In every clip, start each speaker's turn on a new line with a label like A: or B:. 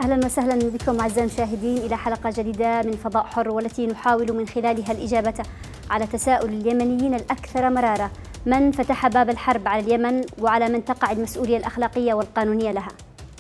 A: أهلا وسهلا بكم أعزائي المشاهدين إلى حلقة جديدة من فضاء حر، والتي نحاول من خلالها الإجابة على تساؤل اليمنيين الأكثر مرارة: من فتح باب الحرب على اليمن، وعلى من تقع المسؤولية الأخلاقية والقانونية لها؟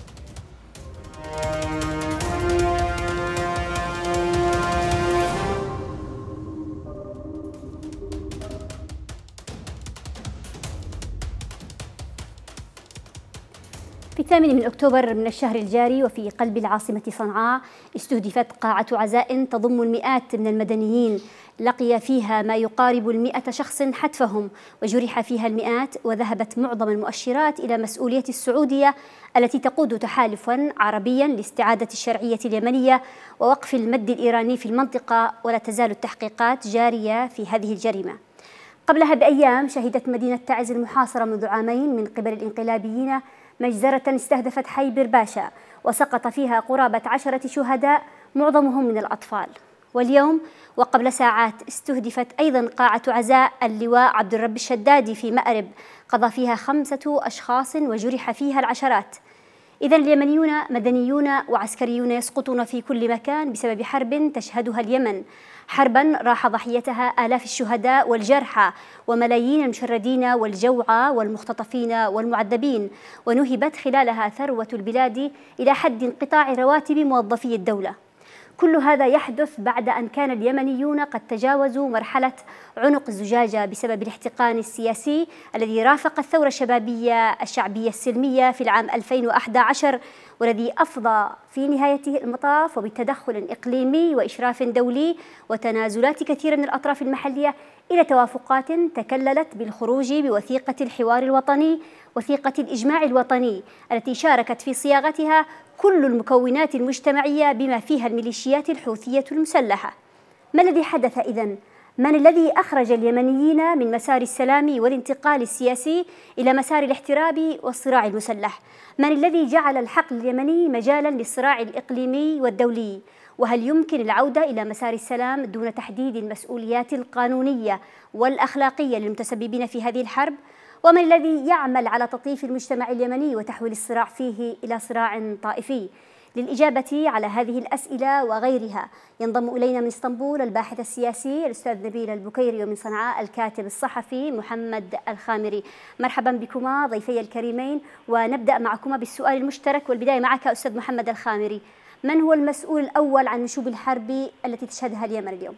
A: في 8 من أكتوبر من الشهر الجاري، وفي قلب العاصمة صنعاء، استهدفت قاعة عزاء تضم المئات من المدنيين، لقي فيها ما يقارب 100 شخص حتفهم، وجرح فيها المئات، وذهبت معظم المؤشرات إلى مسؤولية السعودية التي تقود تحالفا عربيا لاستعادة الشرعية اليمنية ووقف المد الإيراني في المنطقة، ولا تزال التحقيقات جارية في هذه الجريمة. قبلها بأيام شهدت مدينة تعز المحاصرة منذ عامين من قبل الإنقلابيين مجزرة استهدفت حي برباشا، وسقط فيها قرابة 10 شهداء معظمهم من الأطفال. واليوم وقبل ساعات استهدفت أيضا قاعة عزاء اللواء عبد الرب الشدادي في مأرب، قضى فيها 5 أشخاص وجرح فيها العشرات. إذا اليمنيون مدنيون وعسكريون يسقطون في كل مكان بسبب حرب تشهدها اليمن، حربا راح ضحيتها آلاف الشهداء والجرحى وملايين المشردين والجوعى والمختطفين والمعذبين، ونهبت خلالها ثروة البلاد إلى حد انقطاع رواتب موظفي الدولة. كل هذا يحدث بعد أن كان اليمنيون قد تجاوزوا مرحلة عنق الزجاجة بسبب الاحتقان السياسي الذي رافق الثورة الشعبية السلمية في العام 2011، والذي أفضى في نهايته المطاف وبتدخل إقليمي وإشراف دولي وتنازلات كثير من الأطراف المحلية إلى توافقات تكللت بالخروج بوثيقة الحوار الوطني، وثيقة الإجماع الوطني، التي شاركت في صياغتها كل المكونات المجتمعية بما فيها الميليشيات الحوثية المسلحة. ما الذي حدث إذن؟ من الذي أخرج اليمنيين من مسار السلام والانتقال السياسي إلى مسار الاحتراب والصراع المسلح؟ من الذي جعل الحقل اليمني مجالا للصراع الإقليمي والدولي؟ وهل يمكن العودة إلى مسار السلام دون تحديد المسؤوليات القانونية والأخلاقية للمتسببين في هذه الحرب؟ ومن الذي يعمل على تطييف المجتمع اليمني وتحويل الصراع فيه إلى صراع طائفي؟ للإجابة على هذه الأسئلة وغيرها ينضم إلينا من اسطنبول الباحث السياسي الأستاذ نبيل البكيري، ومن صنعاء الكاتب الصحفي محمد الخامري. مرحبا بكما ضيفي الكريمين، ونبدأ معكما بالسؤال المشترك، والبداية معك أستاذ محمد الخامري. من هو المسؤول الأول عن نشوب الحرب التي تشهدها اليمن اليوم؟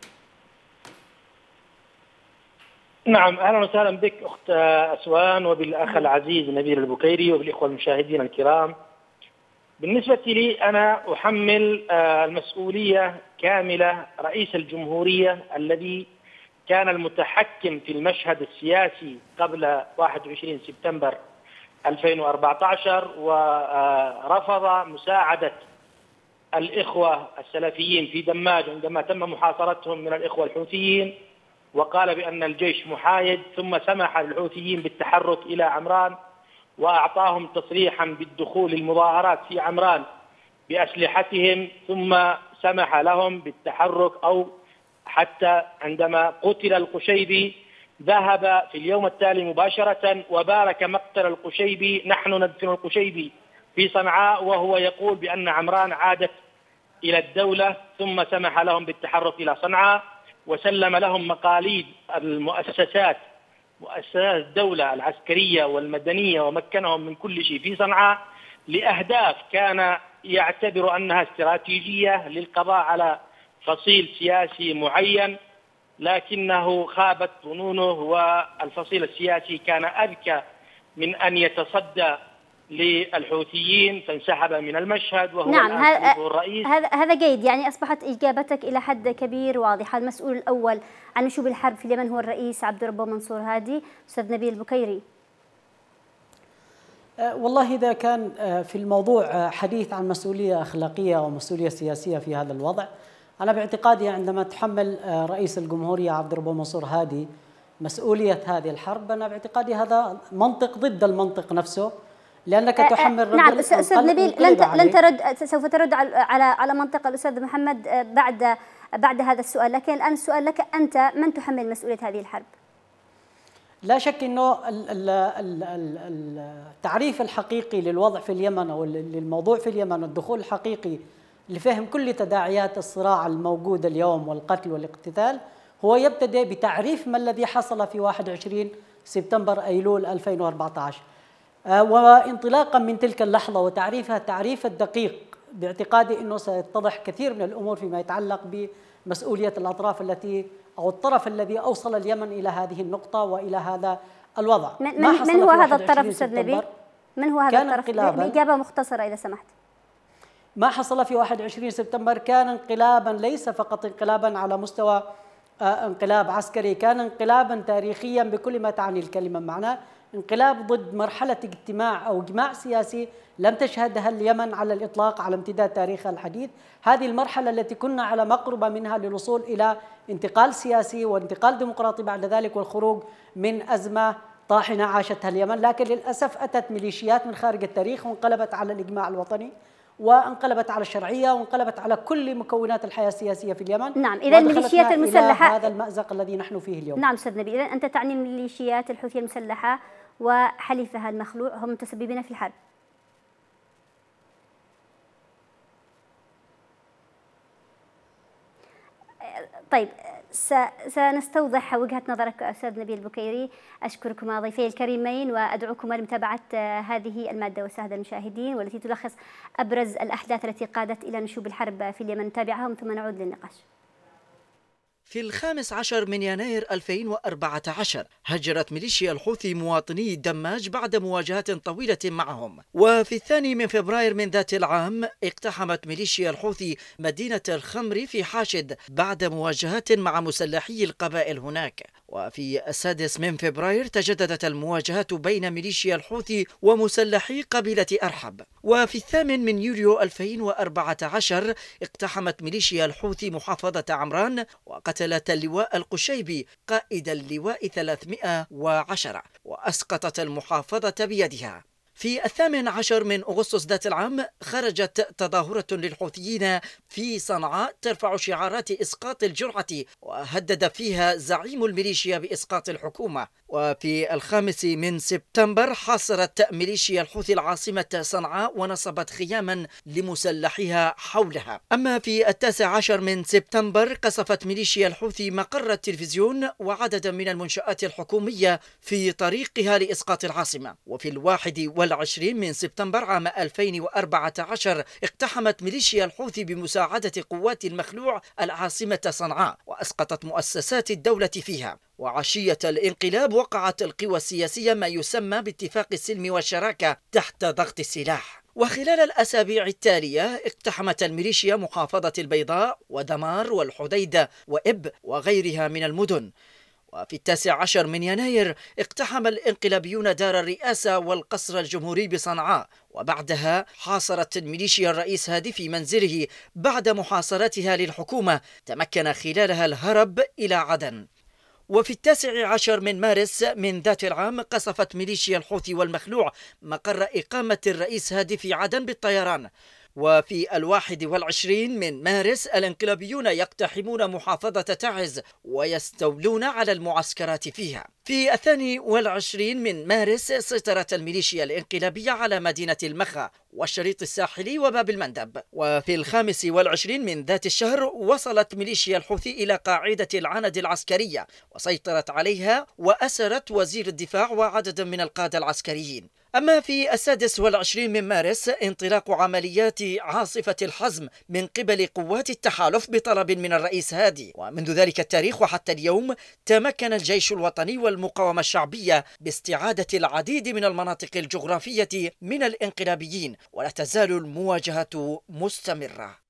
B: نعم، أهلا وسهلا بك أخت أسوان، وبالأخ العزيز نبيل البكيري، وبالإخوة المشاهدين الكرام. بالنسبة لي أنا أحمل المسؤولية كاملة رئيس الجمهورية الذي كان المتحكم في المشهد السياسي قبل 21 سبتمبر 2014، ورفض مساعدة الإخوة السلفيين في دماج عندما تم محاصرتهم من الإخوة الحوثيين، وقال بأن الجيش محايد، ثم سمح للحوثيين بالتحرك إلى عمران، وأعطاهم تصريحا بالدخول للمظاهرات في عمران بأسلحتهم، ثم سمح لهم بالتحرك، أو حتى عندما قتل القشيبي ذهب في اليوم التالي مباشرة وبارك مقتل القشيبي: نحن ندفن القشيبي في صنعاء، وهو يقول بأن عمران عادت إلى الدولة، ثم سمح لهم بالتحرك إلى صنعاء، وسلم لهم مقاليد مؤسسات الدولة العسكرية والمدنية، ومكنهم من كل شيء في صنعاء لأهداف كان يعتبر أنها استراتيجية للقضاء على فصيل سياسي معين، لكنه خابت ظنونه، والفصيل السياسي كان أذكى من أن يتصدى للحوثيين، فانسحب من المشهد، وهو
A: نعم.
B: الرئيس.
A: هذا جيد، يعني أصبحت إجابتك إلى حد كبير واضحة. المسؤول الأول عن نشوب الحرب في اليمن هو الرئيس عبد الرب منصور هادي. أستاذ نبيل البكيري.
C: والله إذا كان في الموضوع حديث عن مسؤولية أخلاقية ومسؤولية سياسية في هذا الوضع، أنا باعتقادي عندما تحمل رئيس الجمهورية عبد الرب منصور هادي مسؤولية هذه الحرب، أنا باعتقادي هذا منطق ضد المنطق نفسه، لأنك تحمل رجل.
A: نعم أستاذ نبيل، لن ترد، سوف ترد على منطق الأستاذ محمد بعد هذا السؤال، لكن الآن السؤال لك أنت: من تحمل مسؤولية هذه الحرب؟
C: لا شك أنه التعريف الحقيقي للوضع في اليمن أو للموضوع في اليمن والدخول الحقيقي لفهم كل تداعيات الصراع الموجود اليوم والقتل والاقتتال هو يبتدئ بتعريف ما الذي حصل في 21 سبتمبر أيلول 2014. وانطلاقا من تلك اللحظة وتعريفها التعريف الدقيق باعتقادي أنه سيتضح كثير من الأمور فيما يتعلق بمسؤولية الأطراف التي أو الطرف الذي أوصل اليمن إلى هذه النقطة وإلى هذا الوضع.
A: من هو هذا الطرف أستاذ نبيل؟ من هو هذا الطرف؟ بإجابة مختصرة إذا سمحت.
C: ما حصل في 21 سبتمبر كان انقلابا، ليس فقط انقلابا على مستوى انقلاب عسكري، كان انقلابا تاريخيا بكل ما تعني الكلمة، معناه انقلاب ضد مرحلة اجتماع أو إجماع سياسي لم تشهدها اليمن على الإطلاق على امتداد تاريخها الحديث. هذه المرحلة التي كنا على مقربة منها للوصول إلى انتقال سياسي وانتقال ديمقراطي بعد ذلك والخروج من أزمة طاحنة عاشتها اليمن، لكن للأسف أتت ميليشيات من خارج التاريخ وانقلبت على الإجماع الوطني وانقلبت على الشرعية وانقلبت على كل مكونات الحياة السياسية في اليمن.
A: نعم، إذا الميليشيات المسلحة
C: هذا المأزق الذي نحن فيه اليوم.
A: نعم أستاذ نبيل، إذا أنت تعني الميليشيات الحوثية المسلحة وحليفها المخلوع هم متسببين في الحرب. طيب، سنستوضح وجهة نظرك أستاذ نبيل البكيري. أشكركما ضيفي الكريمين وأدعوكما لمتابعة هذه المادة والسادة المشاهدين والتي تلخص أبرز الأحداث التي قادت إلى نشوب الحرب في اليمن. نتابعهم ثم نعود للنقاش.
D: في 15 من يناير 2014 هجرت ميليشيا الحوثي مواطني الدماج بعد مواجهات طويلة معهم، وفي 2 من فبراير من ذات العام اقتحمت ميليشيا الحوثي مدينة الخمر في حاشد بعد مواجهات مع مسلحي القبائل هناك. وفي 6 من فبراير تجددت المواجهات بين ميليشيا الحوثي ومسلحي قبيلة أرحب. وفي 8 من يوليو 2014 اقتحمت ميليشيا الحوثي محافظة عمران وقتلت اللواء القشيبي قائد اللواء 310 وأسقطت المحافظة بيدها. في 18 من أغسطس ذات العام خرجت تظاهرة للحوثيين في صنعاء ترفع شعارات إسقاط الجرعة وهدد فيها زعيم الميليشيا بإسقاط الحكومة. وفي 5 من سبتمبر حاصرت ميليشيا الحوثي العاصمة صنعاء ونصبت خياما لمسلحيها حولها. أما في 19 من سبتمبر قصفت ميليشيا الحوثي مقر التلفزيون وعددا من المنشآت الحكومية في طريقها لإسقاط العاصمة. وفي 21 من سبتمبر عام 2014 اقتحمت ميليشيا الحوثي بمساعدة قوات المخلوع العاصمة صنعاء وأسقطت مؤسسات الدولة فيها. وعشية الانقلاب وقعت القوى السياسية ما يسمى باتفاق السلم والشراكة تحت ضغط السلاح. وخلال الأسابيع التالية اقتحمت الميليشيا محافظة البيضاء ودمار والحديدة وإب وغيرها من المدن. وفي 19 من يناير اقتحم الانقلابيون دار الرئاسة والقصر الجمهوري بصنعاء، وبعدها حاصرت الميليشيا الرئيس هادي في منزله بعد محاصرتها للحكومة تمكن خلالها الهرب إلى عدن. وفي 19 من مارس من ذات العام قصفت ميليشيا الحوثي والمخلوع مقر إقامة الرئيس هادي في عدن بالطيران. وفي 21 من مارس الانقلابيون يقتحمون محافظة تعز ويستولون على المعسكرات فيها. في 22 من مارس سيطرت الميليشيا الانقلابية على مدينة المخا والشريط الساحلي وباب المندب. وفي 25 من ذات الشهر وصلت ميليشيا الحوثي إلى قاعدة العند العسكرية وسيطرت عليها وأسرت وزير الدفاع وعددا من القادة العسكريين. أما في 26 من مارس انطلاق عمليات عاصفة الحزم من قبل قوات التحالف بطلب من الرئيس هادي. ومنذ ذلك التاريخ وحتى اليوم تمكن الجيش الوطني والمقاومة الشعبية باستعادة العديد من المناطق الجغرافية من الانقلابيين، ولا تزال المواجهة مستمرة.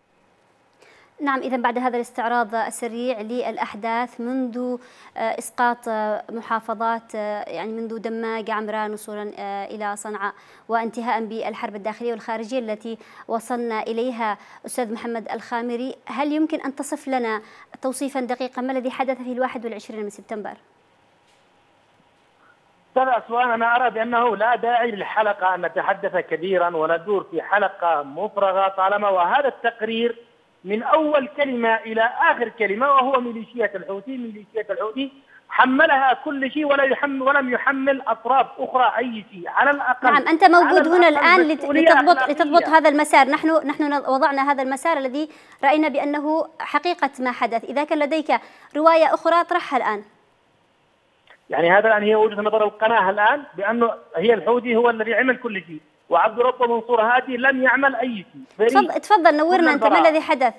A: نعم، إذا بعد هذا الاستعراض السريع للأحداث منذ إسقاط محافظات يعني منذ دماج عمران وصولا إلى صنعاء وانتهاء بالحرب الداخلية والخارجية التي وصلنا إليها، أستاذ محمد الخامري، هل يمكن أن تصف لنا توصيفا دقيقا ما الذي حدث في 21 من سبتمبر؟
B: أستاذ أسوان، أنا أرى بأنه لا داعي للحلقة أن نتحدث كثيرا وندور في حلقة مفرغة طالما وهذا التقرير من أول كلمة إلى آخر كلمة وهو ميليشيات الحوثي. ميليشيات الحوثي حملها كل شيء ولم يحمل أطراف أخرى أي شيء على الأقل.
A: نعم، أنت موجود هنا الآن لتضبط هذا المسار. نحن وضعنا هذا المسار الذي رأينا بأنه حقيقة ما حدث. إذا كان لديك رواية أخرى طرحها الآن.
B: يعني هذا الآن هي وجهة نظر القناة الآن بأنه هي الحوثي هو الذي عمل كل شيء، وعبد ربه منصور هادي لم يعمل أي شيء.
A: تفضل نورنا أنت، ما الذي حدث؟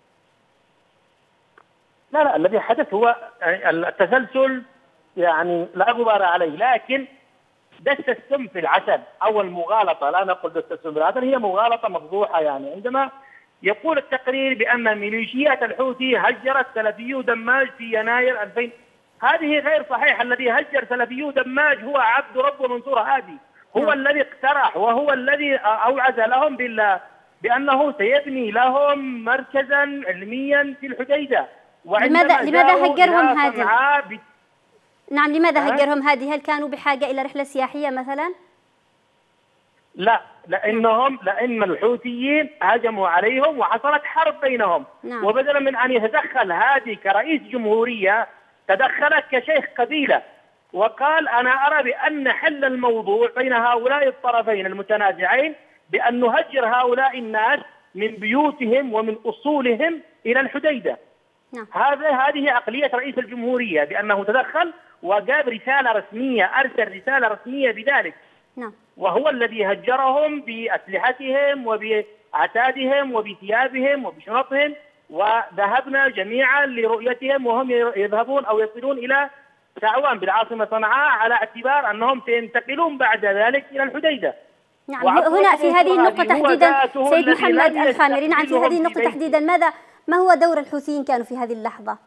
B: لا الذي حدث هو التسلسل، يعني لا غبار عليه، لكن دس السم في العسل أو المغالطة، لا نقول دس السم في العسل، هي مغالطة مفضوحة. يعني عندما يقول التقرير بأن ميليشيات الحوثي هجرت سلفيو دماج في يناير 2000، هذه غير صحيح. الذي هجر سلفيو دماج هو عبد ربه منصور هادي، هو الذي اقترح وهو الذي أوعز لهم بأنه سيبني لهم مركزا علميا في الحديدة.
A: لماذا هجرهم هادي؟ نعم، لماذا هجرهم هادي؟ هل كانوا بحاجة إلى رحلة سياحية مثلا؟
B: لا، لأن الحوثيين هجموا عليهم وحصلت حرب بينهم. نعم. وبدلا من أن يتدخل هادي كرئيس جمهورية، تدخل كشيخ قبيلة وقال أنا أرى بأن حل الموضوع بين هؤلاء الطرفين المتنازعين بأن نهجر هؤلاء الناس من بيوتهم ومن أصولهم إلى الحديدة.
A: نعم.
B: هذه عقلية رئيس الجمهورية، بأنه تدخل وجاب رسالة رسمية، أرسل رسالة رسمية بذلك.
A: نعم.
B: وهو الذي هجرهم بأسلحتهم وبعتادهم وبثيابهم وبشنطهم، وذهبنا جميعا لرؤيتهم وهم يذهبون أو يصلون إلى سعوان بالعاصمة صنعاء على اعتبار أنهم سينتقلون بعد ذلك إلى الحديدة.
A: نعم، هنا في هذه النقطة تحديدا سيد محمد الخامري، نعم، في هذه النقطة تحديدا ما هو دور الحوثيين كانوا في هذه اللحظة؟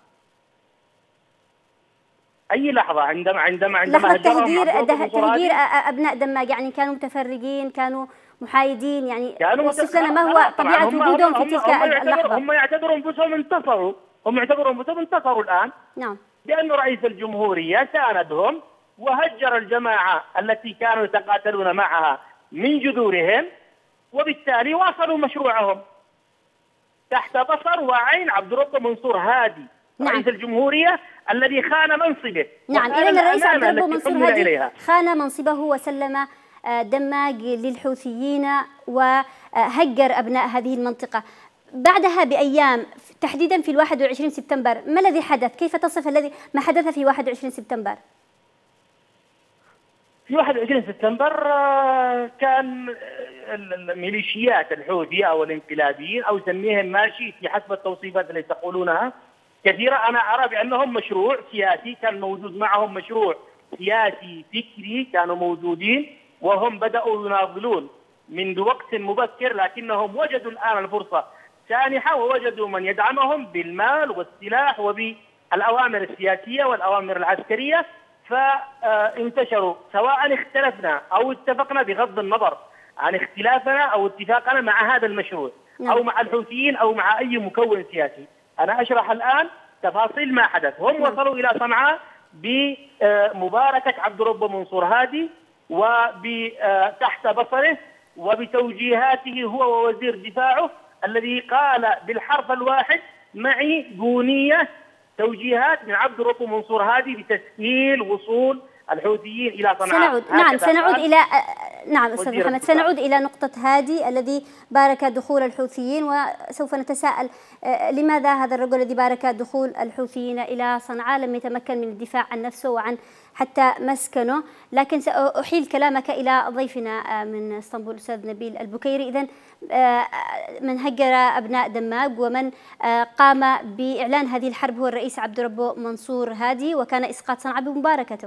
B: أي لحظة؟ عندما
A: لحظة تهجير أبناء دماج، يعني كانوا متفرجين، كانوا محايدين، يعني وصف لنا ما هو طبيعة وجودهم في تلك اللحظة.
B: هم يعتبروا أنفسهم انتصروا الآن.
A: نعم.
B: لأن رئيس الجمهورية ساندهم وهجر الجماعة التي كانوا يتقاتلون معها من جذورهم، وبالتالي واصلوا مشروعهم تحت بصر وعين عبد ربه منصور هادي. نعم. رئيس الجمهورية الذي خان منصبه.
A: نعم، إذن الرئيس عبد ربه منصور هادي خان منصبه وسلم دماج للحوثيين وهجر أبناء هذه المنطقة. بعدها بأيام تحديدا في 21 سبتمبر ما الذي حدث؟ كيف تصف ما حدث في 21 سبتمبر؟
B: في 21 سبتمبر كان الميليشيات الحوثية أو الانقلابيين أو سميهم ماشي في حسب التوصيفات اللي تقولونها كثيرة، أنا أرى بأنهم مشروع سياسي كان موجود معهم، مشروع سياسي فكري كانوا موجودين، وهم بدأوا يناضلون منذ وقت مبكر، لكنهم وجدوا الآن الفرصة سانحة ووجدوا من يدعمهم بالمال والسلاح وبالأوامر السياسية والأوامر العسكرية، فانتشروا. سواء اختلفنا أو اتفقنا بغض النظر عن اختلافنا أو اتفاقنا مع هذا المشروع أو مع الحوثيين أو مع أي مكون سياسي. أنا أشرح الآن تفاصيل ما حدث. هم وصلوا إلى صنعاء بمباركة عبد ربه منصور هادي وتحت بصره وبتوجيهاته هو ووزير دفاعه الذي قال بالحرف الواحد معي دونية توجيهات من عبد ربه منصور هادي بتسهيل وصول الحوثيين إلى صنعاء.
A: نعم أستاذ محمد، سنعود إلى نقطة هادي الذي بارك دخول الحوثيين، وسوف نتساءل لماذا هذا الرجل الذي بارك دخول الحوثيين إلى صنعاء لم يتمكن من الدفاع عن نفسه وعن حتى مسكنه. لكن سأحيل كلامك إلى ضيفنا من اسطنبول الأستاذ نبيل البكيري. إذن من هجر أبناء دماج ومن قام بإعلان هذه الحرب هو الرئيس عبد ربه منصور هادي، وكان إسقاط صنعاء بمباركته.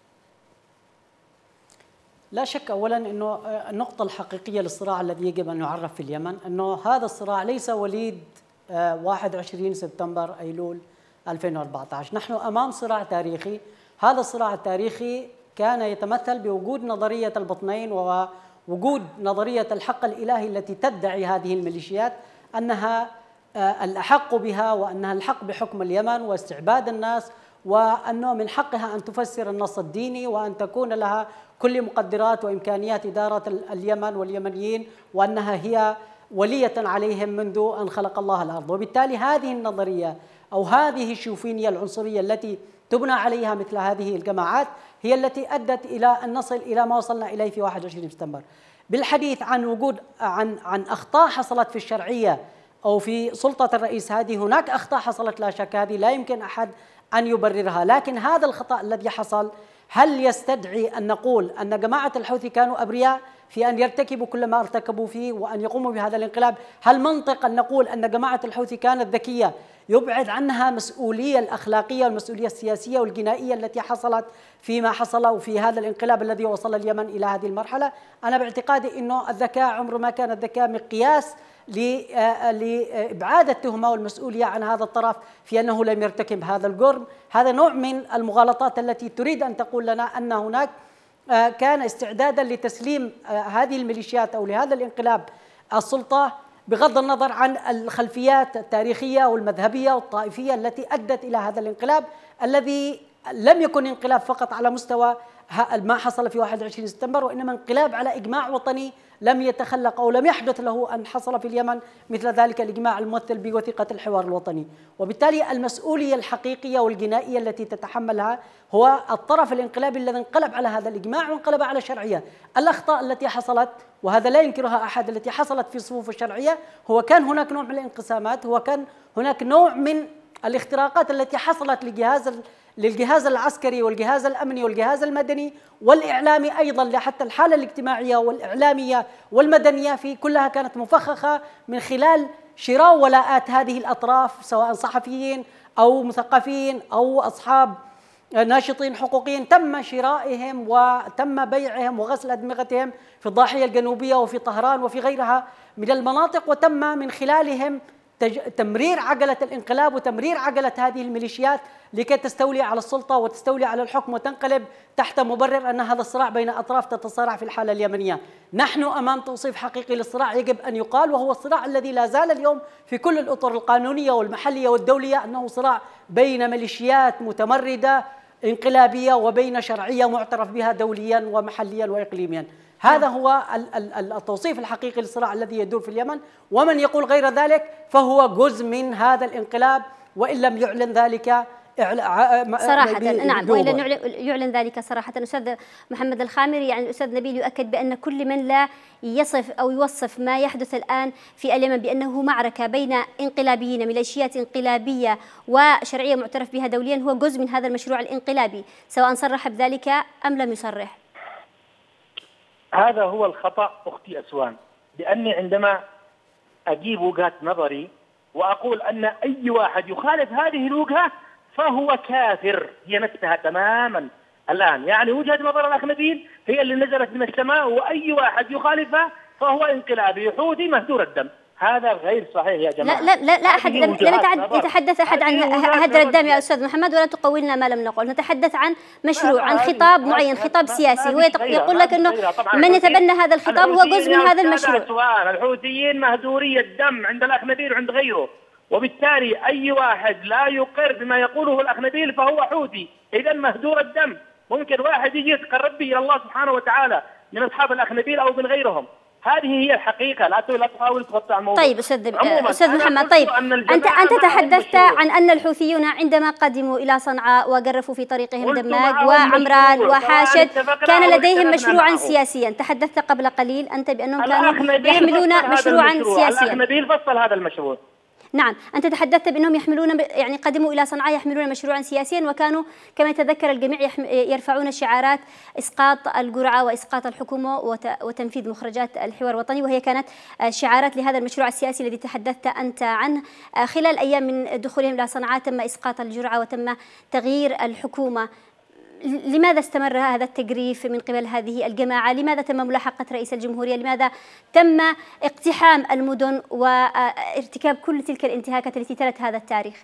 C: لا شك أولا أنه النقطة الحقيقية للصراع الذي يجب أن يعرف في اليمن أنه هذا الصراع ليس وليد 21 سبتمبر أيلول 2014. نحن أمام صراع تاريخي. هذا الصراع التاريخي كان يتمثل بوجود نظرية البطنين ووجود نظرية الحق الإلهي التي تدعي هذه الميليشيات أنها الأحق بها وأنها الحق بحكم اليمن واستعباد الناس، وأنه من حقها أن تفسر النص الديني وأن تكون لها كل مقدرات وإمكانيات إدارة اليمن واليمنيين، وأنها هي ولية عليهم منذ أن خلق الله الأرض. وبالتالي هذه النظرية أو هذه الشوفينية العنصرية التي تبنى عليها مثل هذه الجماعات هي التي أدت إلى أن نصل إلى ما وصلنا إليه في 21 سبتمبر. بالحديث عن وجود عن أخطاء حصلت في الشرعية أو في سلطة الرئيس هادي، هناك أخطاء حصلت لا شك، هذه لا يمكن أحد أن يبررها، لكن هذا الخطأ الذي حصل هل يستدعي أن نقول أن جماعة الحوثي كانوا أبرياء في أن يرتكبوا كل ما ارتكبوا فيه وأن يقوموا بهذا الانقلاب؟ هل منطق أن نقول أن جماعة الحوثي كانت ذكية يبعد عنها المسؤولية الأخلاقية والمسؤولية السياسية والجنائية التي حصلت فيما حصل وفي هذا الانقلاب الذي وصل اليمن إلى هذه المرحلة؟ أنا باعتقادي أنه الذكاء عمره ما كان الذكاء مقياس لإبعاد التهمة والمسؤولية عن هذا الطرف في أنه لم يرتكب هذا الجرم. هذا نوع من المغالطات التي تريد أن تقول لنا أن هناك كان استعدادا لتسليم هذه الميليشيات أو لهذا الانقلاب السلطة، بغض النظر عن الخلفيات التاريخية والمذهبية والطائفية التي أدت إلى هذا الانقلاب الذي لم يكن انقلاب فقط على مستوى ما حصل في 21 سبتمبر، وإنما انقلاب على إجماع وطني لم يتخلق أو لم يحدث له أن حصل في اليمن مثل ذلك الإجماع الممثل بوثيقة الحوار الوطني. وبالتالي المسؤولية الحقيقية والجنائية التي تتحملها هو الطرف الانقلابي الذي انقلب على هذا الإجماع وانقلب على الشرعية. الأخطاء التي حصلت وهذا لا ينكرها أحد التي حصلت في صفوف الشرعية، هو كان هناك نوع من الانقسامات، هو كان هناك نوع من الاختراقات التي حصلت للجهاز العسكري والجهاز الأمني والجهاز المدني والإعلامي أيضا، حتى الحالة الاجتماعية والإعلامية والمدنية في كلها كانت مفخخة من خلال شراء ولاءات هذه الأطراف، سواء صحفيين أو مثقفين أو أصحاب ناشطين حقوقيين، تم شرائهم وتم بيعهم وغسل أدمغتهم في الضاحية الجنوبية وفي طهران وفي غيرها من المناطق، وتم من خلالهم تمرير عجلة الانقلاب وتمرير عجلة هذه الميليشيات لكي تستولي على السلطة وتستولي على الحكم وتنقلب تحت مبرر أن هذا الصراع بين أطراف تتصارع في الحالة اليمنية. نحن أمام توصيف حقيقي للصراع يجب أن يقال، وهو الصراع الذي لا زال اليوم في كل الأطر القانونية والمحلية والدولية أنه صراع بين ميليشيات متمردة انقلابية وبين شرعية معترف بها دوليا ومحليا وإقليميا. هذا هو التوصيف الحقيقي للصراع الذي يدور في اليمن، ومن يقول غير ذلك فهو جزء من هذا الانقلاب وإن لم يعلن ذلك
A: صراحة. نعم، وإن لم يعلن ذلك صراحة. أستاذ محمد الخامري، يعني الأستاذ نبيل يؤكد بأن كل من لا يصف أو يوصف ما يحدث الآن في اليمن بأنه معركة بين انقلابيين، ميليشيات انقلابية وشرعية معترف بها دوليا، هو جزء من هذا المشروع الانقلابي، سواء صرح بذلك أم لم يصرح.
B: هذا هو الخطأ أختي أسوان، لأني عندما أجيب وجهة نظري وأقول أن أي واحد يخالف هذه الوجهة فهو كافر، هي نفسها تماما الآن. يعني وجهة نظر الأخ نبيل هي اللي نزلت من السماء، وأي واحد يخالفها فهو انقلابي حوثي مهدور الدم. هذا غير صحيح يا جماعة.
A: لا أحد لم يتحدث أحد عن هدر الدم يا أستاذ محمد، ولا تقولنا ما لم نقل. نتحدث عن مشروع، عن خطاب معين، خطاب سياسي، هو يقول لك أنه من يتبنى هذا الخطاب هو جزء من هذا المشروع.
B: الحوثيين مهدوري الدم عند الأخ نبيل وعند غيره، وبالتالي أي واحد لا يقر بما يقوله الأخ نبيل فهو حوثي، إذا مهدور الدم. ممكن واحد يجي يتقرب به إلى الله سبحانه وتعالى من أصحاب الأخ نبيل أو من غيرهم. هذه هي الحقيقة، لا تحاول تغطي على الموضوع.
A: طيب أستاذ محمد، طيب أنت تحدثت عن أن الحوثيون عندما قدموا إلى صنعاء وجرفوا في طريقهم دماج وعمران وحاشد كان لديهم مشروعا سياسيا. تحدثت قبل قليل أنت بأنهم كانوا يحملون مشروعا سياسيا.
B: الأخ نبيل فصل هذا المشروع.
A: نعم، أنت تحدثت بأنهم يحملون، يعني قدموا إلى صنعاء يحملون مشروعا سياسيا، وكانوا كما يتذكر الجميع يرفعون شعارات إسقاط الجرعة وإسقاط الحكومة وتنفيذ مخرجات الحوار الوطني، وهي كانت شعارات لهذا المشروع السياسي الذي تحدثت أنت عنه. خلال أيام من دخولهم إلى صنعاء تم إسقاط الجرعة وتم تغيير الحكومة. لماذا استمر هذا التجريف من قبل هذه الجماعة؟ لماذا تم ملاحقة رئيس الجمهورية؟ لماذا تم اقتحام المدن وارتكاب كل تلك الانتهاكات التي تلت هذا التاريخ؟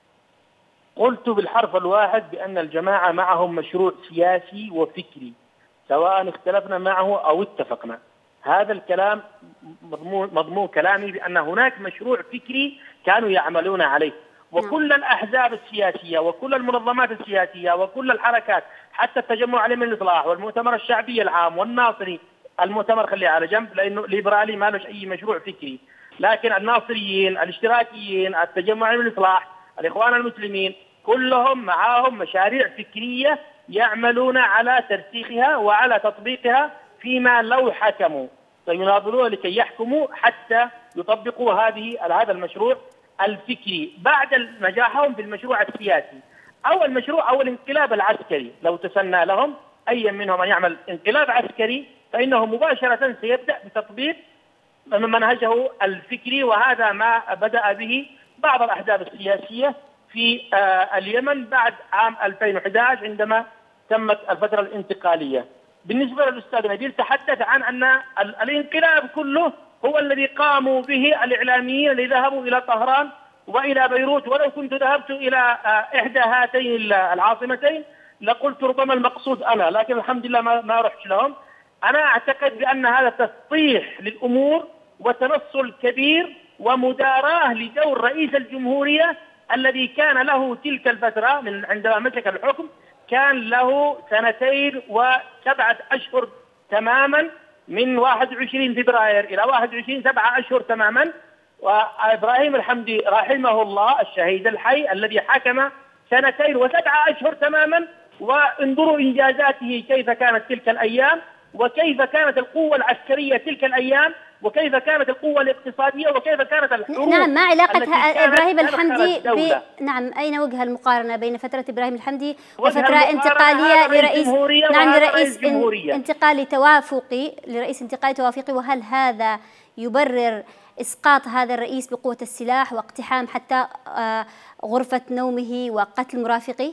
B: قلت بالحرف الواحد بأن الجماعة معهم مشروع سياسي وفكري، سواء اختلفنا معه أو اتفقنا. هذا الكلام مضمون كلامي بأن هناك مشروع فكري كانوا يعملون عليه، وكل الأحزاب السياسية وكل المنظمات السياسية وكل الحركات، حتى التجمع على من الإصلاح والمؤتمر الشعبي العام والناصري، المؤتمر خليه على جنب لأنه ليبرالي ما لهش أي مشروع فكري، لكن الناصريين، الاشتراكيين، التجمع على من الإصلاح، الإخوان المسلمين، كلهم معاهم مشاريع فكرية يعملون على ترسيخها وعلى تطبيقها، فيما لو حكموا سيناضلون لكي يحكموا حتى يطبقوا هذا المشروع الفكري بعد نجاحهم في المشروع السياسي أو المشروع أو الانقلاب العسكري. لو تسنى لهم أي منهم أن يعمل انقلاب عسكري فإنه مباشرة سيبدأ بتطبيق منهجه الفكري، وهذا ما بدأ به بعض الأحزاب السياسية في اليمن بعد عام 2011 عندما تمت الفترة الانتقالية. بالنسبة للأستاذ نبيل تحدث عن أن الانقلاب كله هو الذي قاموا به الإعلاميين الذي ذهبوا إلى طهران وإلى بيروت، ولو كنت ذهبت إلى إحدى هاتين العاصمتين لقلت ربما المقصود أنا، لكن الحمد لله ما رحت لهم. أنا أعتقد بأن هذا تسطيح للأمور وتنصل كبير ومداراة لدور رئيس الجمهورية الذي كان له تلك الفترة من عندما مسك الحكم، كان له 2 و7 أشهر تماما، من 21 فبراير إلى 21 7 أشهر تماما. وإبراهيم الحمدي رحمه الله الشهيد الحي الذي حكم 2 و7 أشهر تماما، وانظروا إنجازاته كيف كانت تلك الأيام، وكيف كانت القوة العسكرية تلك الأيام، وكيف كانت القوة الاقتصادية، وكيف كانت الحروب.
A: نعم، ما علاقة إبراهيم الحمدي نعم، أين وجه المقارنة بين فترة إبراهيم الحمدي وفترة انتقالية لرئيس لرئيس انتقالي توافقي وهل هذا يبرر إسقاط هذا الرئيس بقوة السلاح واقتحام حتى غرفة نومه وقتل مرافقيه؟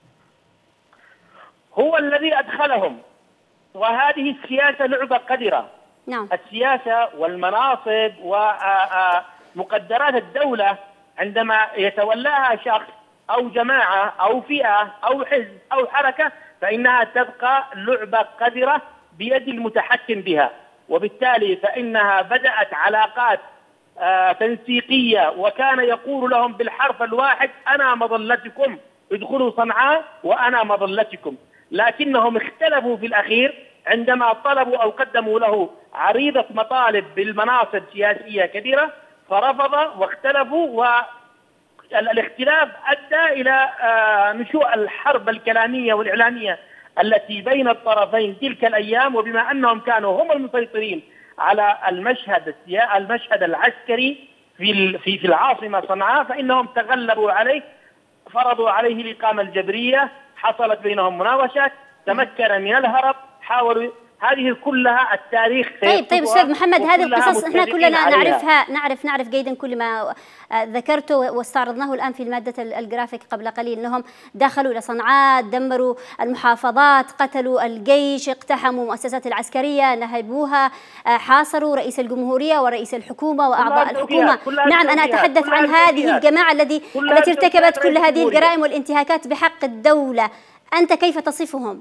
B: هو الذي أدخلهم، وهذه السياسة لعبة قذرة.
A: نعم.
B: السياسة والمناصب ومقدرات الدولة عندما يتولاها شخص أو جماعة أو فئة أو حزب أو حركة فإنها تبقى لعبة قذرة بيد المتحكم بها، وبالتالي فإنها بدأت علاقات تنسيقية، وكان يقول لهم بالحرف الواحد أنا مظلتكم، ادخلوا صنعاء وأنا مظلتكم. لكنهم اختلفوا في الأخير عندما طلبوا أو قدموا له عريضة مطالب بالمناصب سياسية كبيرة فرفض، واختلفوا، والاختلاف أدى إلى نشوء الحرب الكلامية والإعلامية التي بين الطرفين تلك الأيام. وبما أنهم كانوا هم المسيطرين على المشهد العسكري في العاصمة صنعاء فإنهم تغلبوا عليه، فرضوا عليه الإقامة الجبرية، حصلت بينهم مناوشات، تمكن من الهرب، حاولوا. هذه كلها التاريخ.
A: طيب أستاذ محمد، هذه القصص احنا كلنا نعرفها، نعرف جيدا كل ما ذكرته واستعرضناه الآن في المادة الجرافيك قبل قليل، أنهم دخلوا إلى صنعاء، دمروا المحافظات، قتلوا الجيش، اقتحموا المؤسسات العسكرية، نهبوها، حاصروا رئيس الجمهورية ورئيس الحكومة وأعضاء الحكومة. نعم، أنا أتحدث عن هذه الجماعة التي ارتكبت كل هذه الجرائم والانتهاكات بحق الدولة. أنت كيف تصفهم؟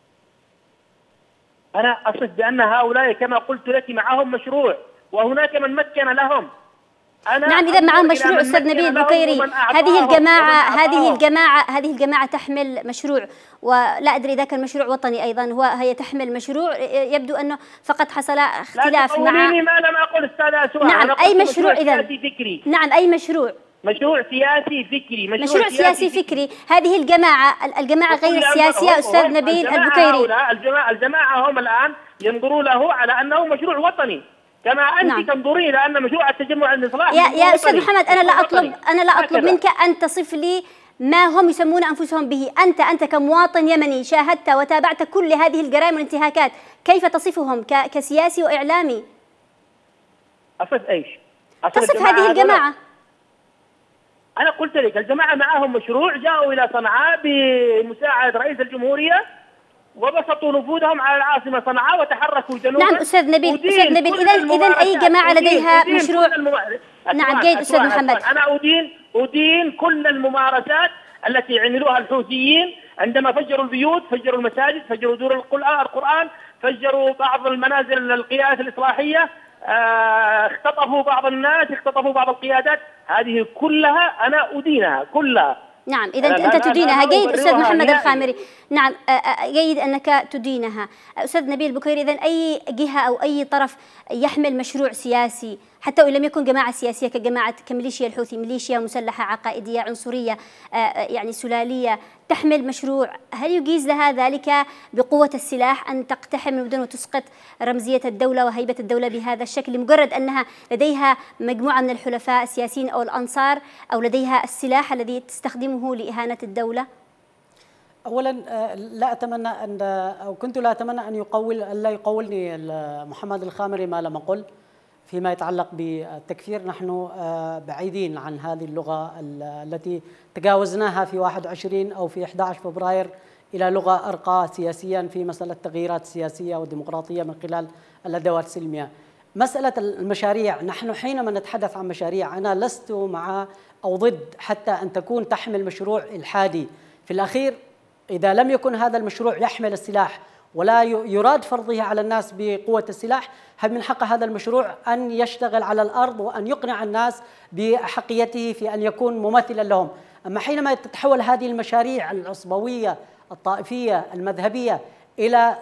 B: أنا أصف بأن هؤلاء كما قلت لك معهم مشروع، وهناك من مكن لهم.
A: نعم، إذا معهم مشروع أستاذ نبيل البكيري. هذه الجماعة تحمل مشروع، ولا أدري إذا كان مشروع وطني أيضا. هي تحمل مشروع، يبدو أنه فقط حصل اختلاف مع.
B: ما لم أقل أستاذ أسوأ.
A: نعم، أي مشروع إذا؟ نعم، أي مشروع؟
B: مشروع سياسي فكري.
A: مشروع سياسي فكري. هذه الجماعة غير السياسية أستاذ نبيل البكيري.
B: الجماعة هم الآن ينظروا له على أنه مشروع وطني، كما أنت نعم. تنظرين إلى أن مشروع التجمع الإصلاحي
A: يا أستاذ محمد، أنا لا أطلب منك أن تصف لي ما هم يسمون أنفسهم به. أنت كمواطن يمني شاهدت وتابعت كل هذه الجرائم والانتهاكات، كيف تصفهم كسياسي وإعلامي؟
B: أصف إيش؟
A: تصف هذه الجماعة.
B: أنا قلت لك الجماعة معهم مشروع، جاءوا إلى صنعاء بمساعدة رئيس الجمهورية وبسطوا نفوذهم على العاصمة صنعاء وتحركوا جنوبا.
A: نعم أستاذ نبيل، إذن أي جماعة لديها مشروع. نعم جيد أستاذ محمد.
B: أنا أدين كل الممارسات التي عملوها الحوثيين عندما فجروا البيوت، فجروا المساجد، فجروا دور القرآن، فجروا بعض المنازل القيادات الإصلاحية، اختطفوا بعض الناس، اختطفوا بعض القيادات. هذه كلها أنا أدينها كلها.
A: نعم، إذا أنت تدينها. جيد أستاذ محمد الخامري. نعم، جيد أنك تدينها. أستاذ نبيل البكيري، إذن أي جهة أو أي طرف يحمل مشروع سياسي حتى وإن لم يكن جماعة سياسية كميليشيا الحوثي، ميليشيا مسلحة عقائدية عنصرية يعني سلالية تحمل مشروع، هل يجيز لها ذلك بقوة السلاح أن تقتحم المدن وتسقط رمزية الدولة وهيبة الدولة بهذا الشكل لمجرد أنها لديها مجموعة من الحلفاء السياسيين أو الأنصار أو لديها السلاح الذي تستخدمه لإهانة الدولة؟
C: أولا لا أتمنى أن أو كنت لا أتمنى أن لا يقولني محمد الخامري ما لم أقل فيما يتعلق بالتكفير. نحن بعيدين عن هذه اللغة التي تجاوزناها في 21 أو في 11 فبراير إلى لغة أرقى سياسيا في مسألة التغييرات السياسية والديمقراطية من خلال الأدوات السلمية. مسألة المشاريع، نحن حينما نتحدث عن مشاريع أنا لست مع أو ضد حتى أن تكون تحمل مشروع إلحادي. في الأخير إذا لم يكن هذا المشروع يحمل السلاح ولا يراد فرضه على الناس بقوة السلاح، هل من حق هذا المشروع أن يشتغل على الأرض وأن يقنع الناس بأحقيته في أن يكون ممثلا لهم. أما حينما تتحول هذه المشاريع العصبوية الطائفية المذهبية إلى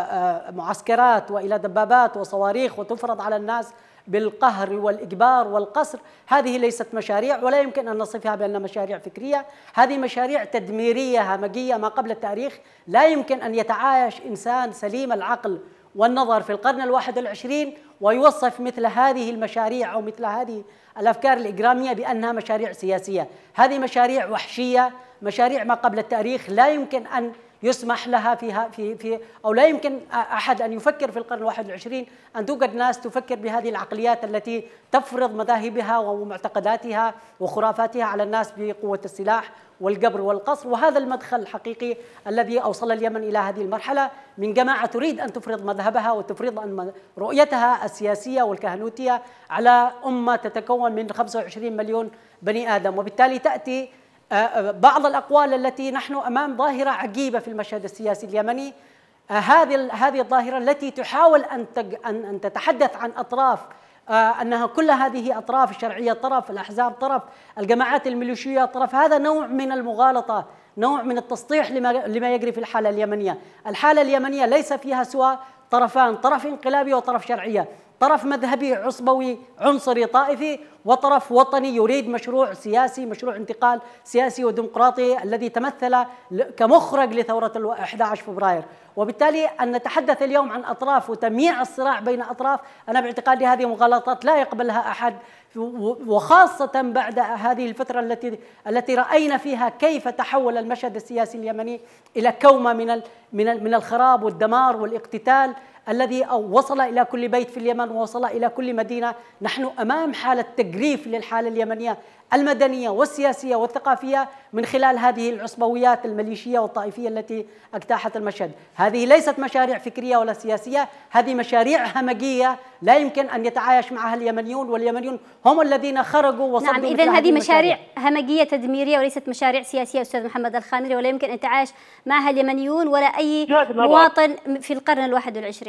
C: معسكرات وإلى دبابات وصواريخ وتفرض على الناس بالقهر والإجبار والقصر، هذه ليست مشاريع ولا يمكن أن نصفها بأنها مشاريع فكرية. هذه مشاريع تدميرية همجية ما قبل التاريخ. لا يمكن أن يتعايش إنسان سليم العقل والنظر في القرن ال21 ويوصف مثل هذه المشاريع أو مثل هذه الأفكار الإجرامية بأنها مشاريع سياسية. هذه مشاريع وحشية، مشاريع ما قبل التاريخ، لا يمكن أن يسمح لها في أو لا يمكن أحد أن يفكر في القرن ال21 أن توجد ناس تفكر بهذه العقليات التي تفرض مذاهبها ومعتقداتها وخرافاتها على الناس بقوة السلاح والجبر والقصر. وهذا المدخل الحقيقي الذي أوصل اليمن إلى هذه المرحلة من جماعة تريد أن تفرض مذهبها وتفرض أن رؤيتها السياسية والكهنوتية على أمة تتكون من 25 مليون بني آدم. وبالتالي تأتي بعض الأقوال التي نحن أمام ظاهرة عجيبة في المشهد السياسي اليمني، هذه الظاهرة التي تحاول أن تتحدث عن أطراف أنها كل هذه أطراف الشرعية طرف، الأحزاب طرف، الجماعات الميليشية طرف. هذا نوع من المغالطة، نوع من التسطيح لما يجري في الحالة اليمنية. الحالة اليمنية ليس فيها سوى طرفان، طرف انقلابي وطرف شرعية، طرف مذهبي عصبوي عنصري طائفي وطرف وطني يريد مشروع سياسي، مشروع انتقال سياسي وديمقراطي الذي تمثل كمخرج لثورة 11 فبراير. وبالتالي أن نتحدث اليوم عن أطراف وتمييع الصراع بين أطراف، أنا باعتقادي هذه مغالطات لا يقبلها أحد، وخاصة بعد هذه الفترة التي رأينا فيها كيف تحول المشهد السياسي اليمني إلى كومة من الخراب والدمار والاقتتال الذي وصل إلى كل بيت في اليمن ووصل إلى كل مدينة. نحن أمام حالة تجريف للحالة اليمنية المدنية والسياسية والثقافية من خلال هذه العصبويات الميليشية والطائفية التي اجتاحت المشهد. هذه ليست مشاريع فكرية ولا سياسية، هذه مشاريع همجية لا يمكن أن يتعايش معها اليمنيون، واليمنيون هم الذين خرجوا وصدوا.
A: نعم، إذن هذه مشاريع همجية تدميرية وليست مشاريع سياسية أستاذ محمد الخامري، ولا يمكن أن يتعايش معها اليمنيون ولا أي مواطن في القرن ال21.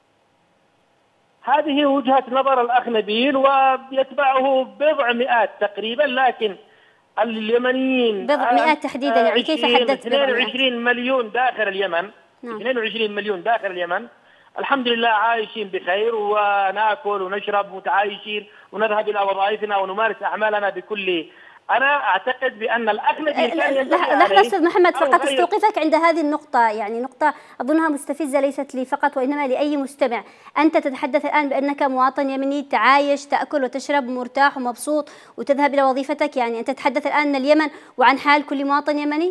B: هذه وجهة نظر الأخ نبيل ويتبعه بضع مئات تقريبا، لكن اليمنيين
A: بضع مئات تحديدا، يعني كيف حددت
B: 22 مليون داخل اليمن. نعم. 22 مليون داخل اليمن الحمد لله عايشين بخير وناكل ونشرب متعايشين ونذهب إلى وظائفنا ونمارس أعمالنا بكل. أنا أعتقد بأن الأخ نبيل
A: لحظة أستاذ محمد، فقط استوقفك عند هذه النقطة، يعني نقطة أظنها مستفزة ليست لي فقط وإنما لأي مستمع. أنت تتحدث الآن بأنك مواطن يمني تعايش، تأكل وتشرب مرتاح ومبسوط وتذهب إلى وظيفتك، يعني أنت تتحدث الآن عن اليمن وعن حال كل مواطن يمني؟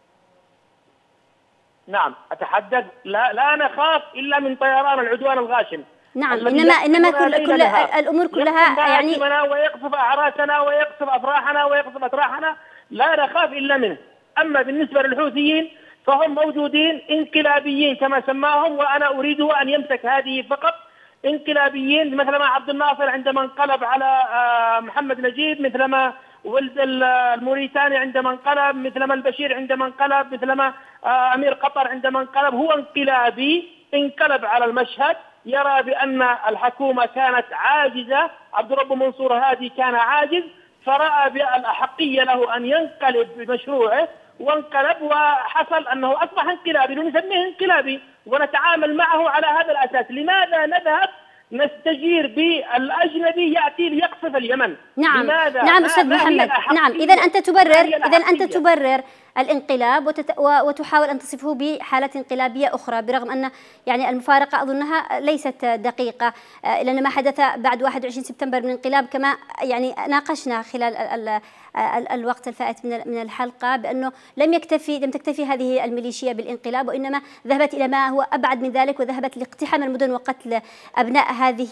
B: نعم أتحدث، لا نخاف إلا من طيران العدوان الغاشم.
A: نعم، إنما كل الأمور كلها يعني
B: ويقصف أعراسنا ويقصف أفراحنا ويقصف أتراحنا، لا نخاف إلا منه. أما بالنسبة للحوثيين فهم موجودين انقلابيين كما سماهم، وأنا أريده أن يمسك هذه فقط، انقلابيين مثل ما عبد الناصر عندما انقلب على محمد نجيب، مثل ما ولد الموريتاني عندما انقلب، مثل ما البشير عندما انقلب، مثل ما أمير قطر عندما انقلب. هو انقلابي انقلب على المشهد، يرى بأن الحكومة كانت عاجزة، عبد الرب منصور هادي كان عاجز، فرأى بالأحقية له أن ينقلب بمشروعه وانقلب، وحصل أنه أصبح انقلابي، نسميه انقلابي ونتعامل معه على هذا الأساس. لماذا نذهب نستجير بالأجنبي يأتي ليقصف اليمن؟
A: نعم
B: لماذا؟
A: نعم أستاذ محمد، نعم. إذا أنت تبرر الانقلاب وتحاول أن تصفه بحالة انقلابية أخرى، برغم أن يعني المفارقة أظنها ليست دقيقة، لأن ما حدث بعد 21 سبتمبر من انقلاب كما يعني ناقشنا خلال الوقت الفائت من الحلقة، بأنه لم تكتفي هذه الميليشيا بالانقلاب، وإنما ذهبت إلى ما هو أبعد من ذلك، وذهبت لاقتحام المدن وقتل أبناء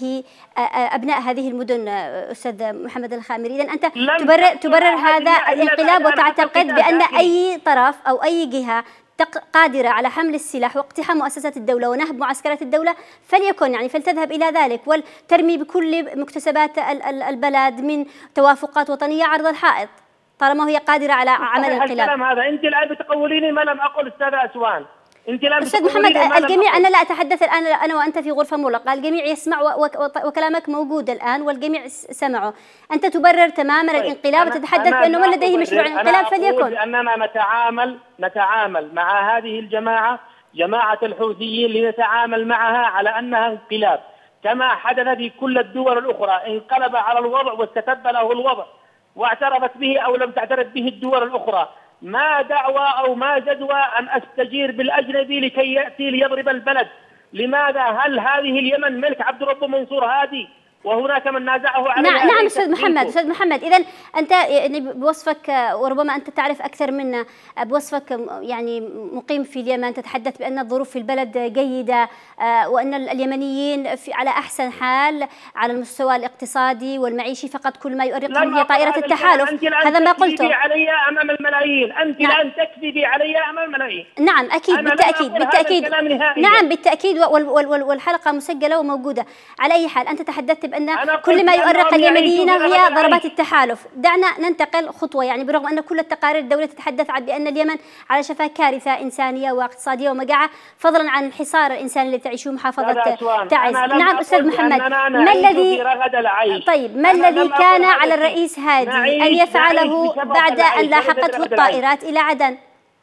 A: هذه المدن. أستاذ محمد الخامري، إذا أنت تبرر هذا الانقلاب وتعتقد بأن أي طرف أو أي جهة قادرة على حمل السلاح واقتحام مؤسسات الدولة ونهب معسكرات الدولة فليكن، يعني فلتذهب إلى ذلك وترمي بكل مكتسبات البلد من توافقات وطنية عرض الحائط طالما هي قادرة على عمل انقلاب.
B: الكلام هذا أنت الآن بتقوليني ما لم أقل أستاذة أسوان.
A: أستاذ محمد، الجميع، أنا لا أتحدث الآن أنا وأنت في غرفة مغلقة، الجميع يسمع وكلامك موجود الآن والجميع سمعه. أنت تبرر تماما الانقلاب وتتحدث بأنه من لديه مشروع انقلاب فليكن.
B: أننا نتعامل مع هذه الجماعة، جماعة الحوثيين، لنتعامل معها على أنها انقلاب كما حدث في كل الدول الأخرى. انقلب على الوضع واستتب له الوضع واعترفت به أو لم تعترف به الدول الأخرى. ما دعوى أو ما جدوى أن أستجير بالأجنبي لكي يأتي ليضرب البلد؟ لماذا؟ هل هذه اليمن ملك عبد الرب منصور هادي وهناك من نازعه عليها؟
A: نعم أستاذ محمد، إذا أنت يعني بوصفك، وربما أنت تعرف أكثر منا، بوصفك يعني مقيم في اليمن، تتحدث بأن الظروف في البلد جيدة وأن اليمنيين على أحسن حال على المستوى الاقتصادي والمعيشي، فقط كل ما يؤرقهم هي طائرة التحالف. هذا ما قلته.
B: أنت علي أمام الملايين، أنت
A: نعم.
B: الآن تكذبي علي أمام الملايين.
A: نعم أكيد، بالتأكيد نعم بالتأكيد، والحلقة مسجلة وموجودة. على أي حال أنت تحدثت بأن كل ما يؤرق اليمنيين هي ضربات التحالف. دعنا ننتقل خطوة، يعني برغم أن كل التقارير الدولية تتحدث عن بأن اليمن على شفا كارثة إنسانية واقتصادية ومجاعة، فضلا عن الحصار الإنساني الذي تعيشه محافظة تعز. نعم أستاذ محمد، ما الذي كان على الرئيس هادي أن يفعله بعد أن لاحقته الطائرات إلى عدن؟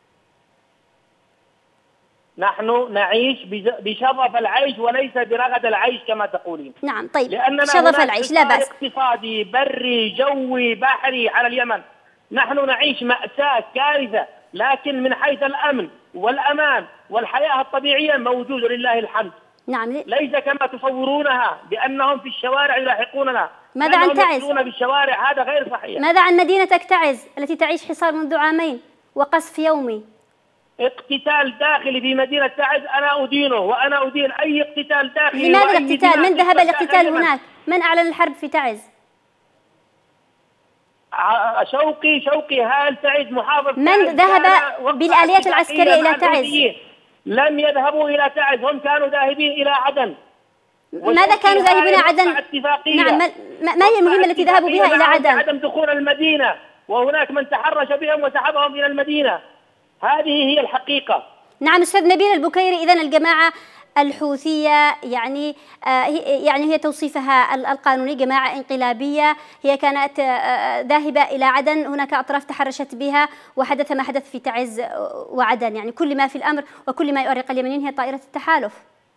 B: نحن نعيش بشرف العيش وليس برغد العيش كما تقولين.
A: نعم طيب، شرف العيش لا بأس.
B: اقتصادي، بري، جوي، بحري على اليمن. نحن نعيش مأساة، كارثة، لكن من حيث الأمن والأمان والحياة الطبيعية موجود لله الحمد.
A: نعم.
B: ليس كما تصورونها بأنهم في الشوارع يلاحقوننا.
A: ماذا عن تعز؟
B: في الشوارع، هذا غير صحيح.
A: ماذا عن مدينتك تعز التي تعيش حصار منذ عامين وقصف يومي؟
B: اقتتال داخلي في مدينة تعز أنا أدينه، وأنا أدين أي اقتتال داخلي.
A: لماذا الاقتتال؟ من ذهب الاقتتال هناك؟ من أعلن الحرب في تعز؟
B: شوقي هال تعز محافظ.
A: من ذهب بالآليات العسكرية إلى تعز؟
B: لم يذهبوا إلى تعز، هم كانوا ذاهبين إلى عدن.
A: ماذا كانوا ذاهبين إلى عدن؟ نعم، ما هي المهمة التي ذهبوا بها إلى عدن؟
B: عدم دخول المدينة، وهناك من تحرش بهم وسحبهم إلى المدينة. هذه هي الحقيقة.
A: نعم أستاذ نبيل البكيري، إذن الجماعة الحوثية يعني هي توصيفها القانوني جماعة انقلابية، هي كانت ذاهبة إلى عدن، هناك أطراف تحرشت بها وحدث ما حدث في تعز وعدن، يعني كل ما في الأمر وكل ما يؤرق اليمنيين هي طائرة التحالف.